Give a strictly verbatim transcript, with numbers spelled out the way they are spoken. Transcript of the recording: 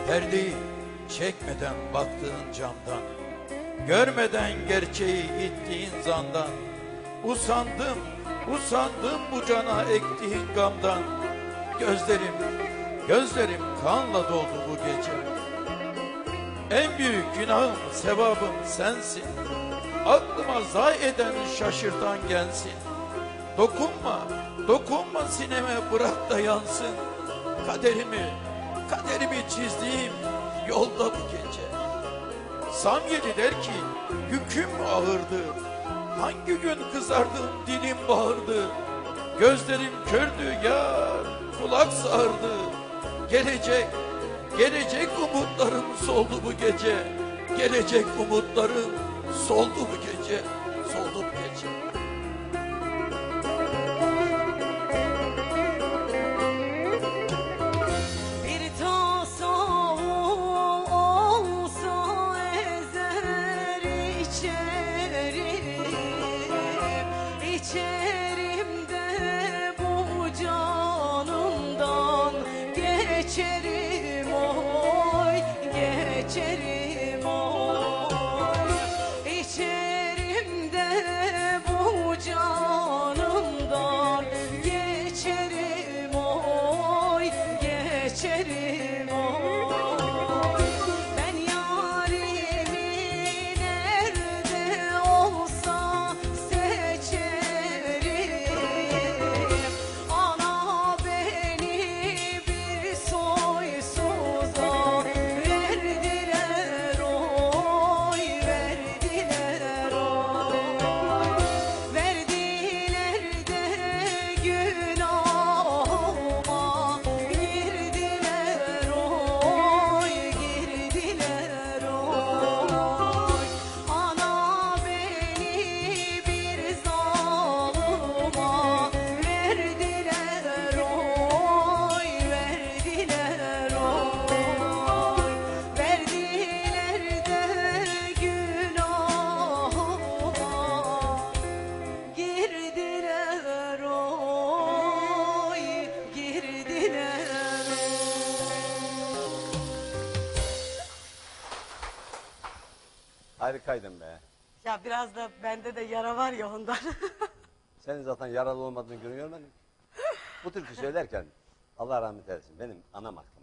Perdeyi çekmeden baktığın camdan, görmeden gerçeği ittiğin zandan, usandım, usandım bu cana ektiğin gamdan. Gözlerim, gözlerim kanla doldu bu gece. En büyük günahım, sevabım sensin. Aklıma zay eden, şaşırtan gelsin. Dokunma, dokunma sineme, bırak da yansın. Kaderimi, kaderimi çizdiğim yolda bu gece. Samyeli der ki, yüküm ağırdı. Hangi gün kızardım, dilim bağırdı. Gözlerim kördü yar, kulak sağırdı. Gelecek, gelecek umutlarım soldu bu gece. Gelecek umutlarım soldu bu gece, soldu bu gece. İçerimde bu canımdan geçerim oy, geçerim oy. İçerimde bu canımdan geçerim oy, geçerim oy. Ben yarimi nerede olsa Harikaydın be. ya biraz da bende de yara var ya ondan. Senin zaten yaralı olmadığını görüyorum ben. Bu türkü söylerken Allah rahmet eylesin benim anam aklıma